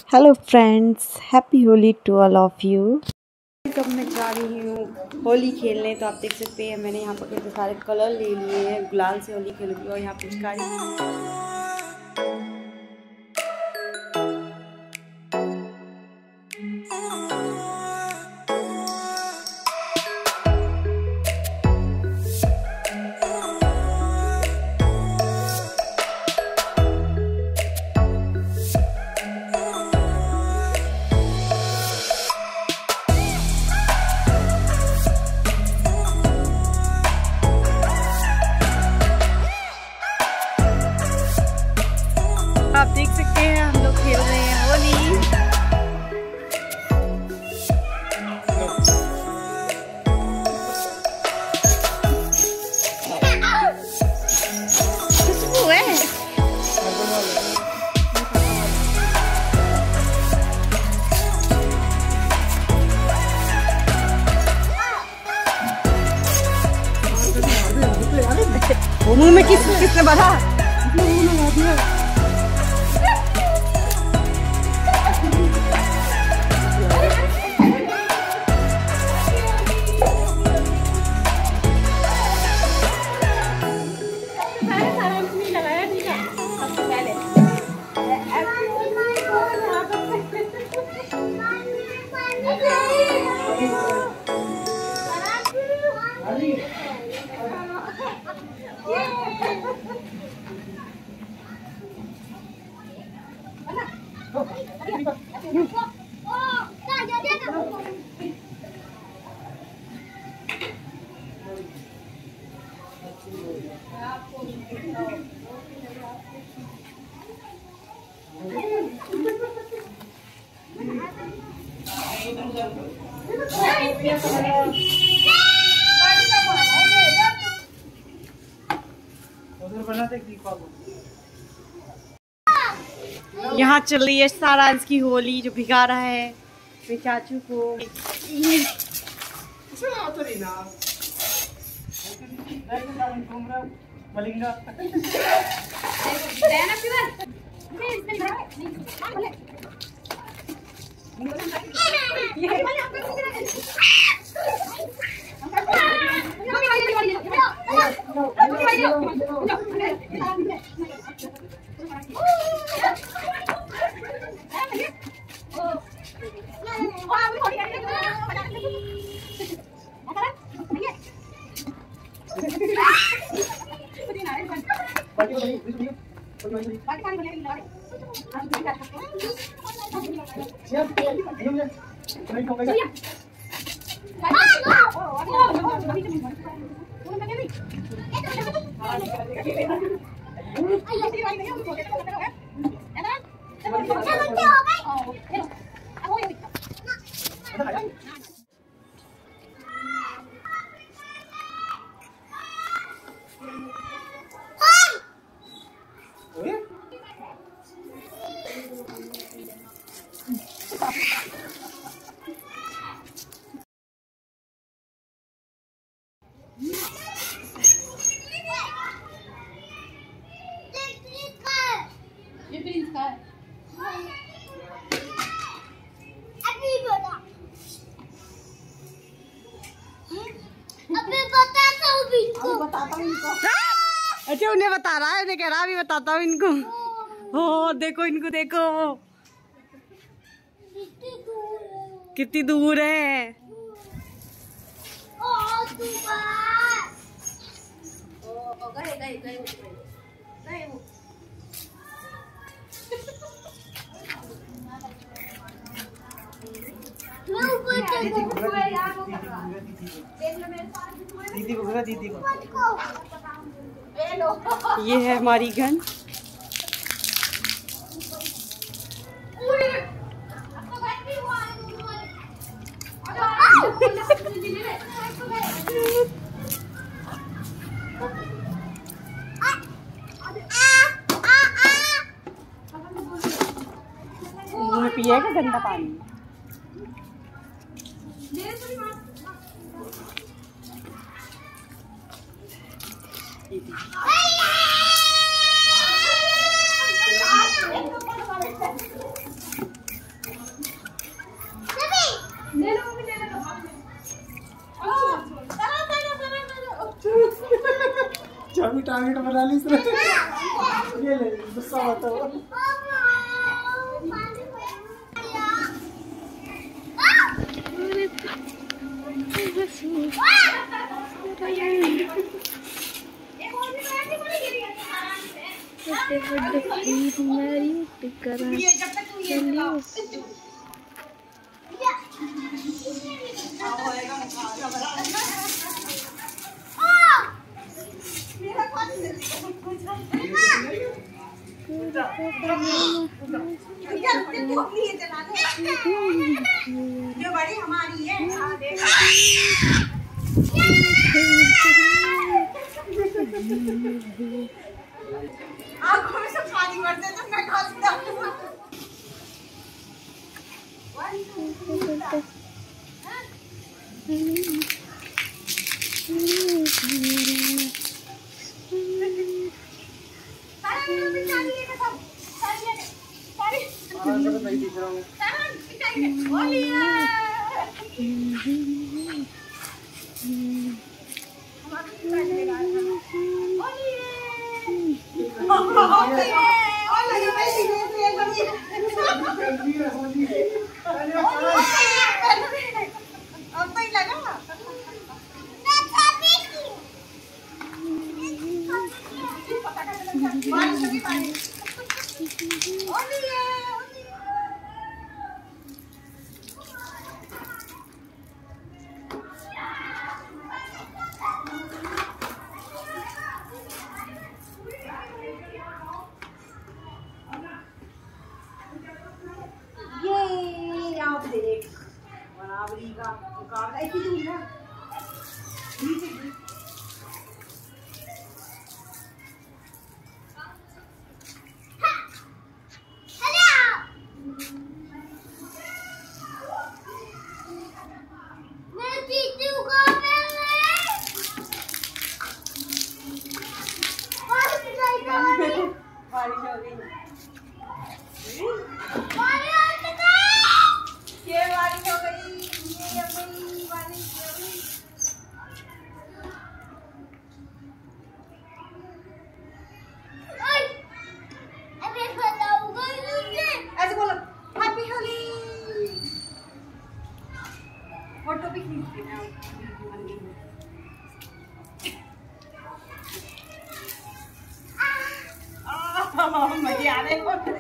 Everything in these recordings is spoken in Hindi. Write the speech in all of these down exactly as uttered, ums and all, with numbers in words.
Hello friends, happy Holi to all of you. कब मैं जा रही हूँ होली खेलने, तो आप देख सकते हैं मैंने यहाँ पर कितने सारे कलर ले लिए हैं। गुलाल से होली खेलूँगी और यहाँ पिचकारी। आप देख सकते हैं हम लोग खेल रहे हैं होली। खुशबू है। वो मुंह में किस किसने भरा? यहाँ चल रही है सारांश की होली, जो भिगा रहा है मेरे चाचू को। अच्छा, उन्हें बता रहा है, उन्हें कह रहा अभी बताता हूँ इनको। हो देखो, इनको देखो कितनी दूर है। दीदी को दीदी को ये है हमारी गन। पिएगा गंदा पानी। टारगेट बना ली इसने। ये ले गुस्सा मत हो। बड़े बड़े फ्रीज मेरी टिकरा जो बड़ी हमारी है आँखों में सब पानी भरते तो मैं खाती हूँ। नहीं दिख रहा हूँ। बराबरी का मुकाबला ऐसी दूर है। बारिश हो गई। ये बारिश हो गई, ये अपनी बारिश हो गई। ऐसे बोलो हैप्पी होली। फोटो भी खींच लेना। मजे आ रहे हैं।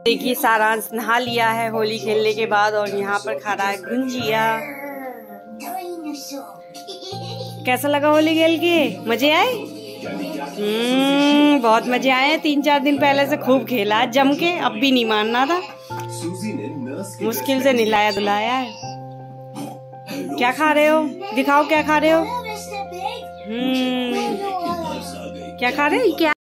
देखिए सारांश नहा लिया है होली खेलने के बाद और यहाँ पर खा रहा है गुंजिया। कैसा लगा होली खेल के? मजे आए? हम्म बहुत मजे आए। तीन चार दिन पहले से खूब खेला है जम के, अब भी नहीं मानना था, मुश्किल से नहलाया धुलाया है। क्या खा रहे हो? दिखाओ क्या खा रहे हो। हम्म क्या खा रहे हो? क्या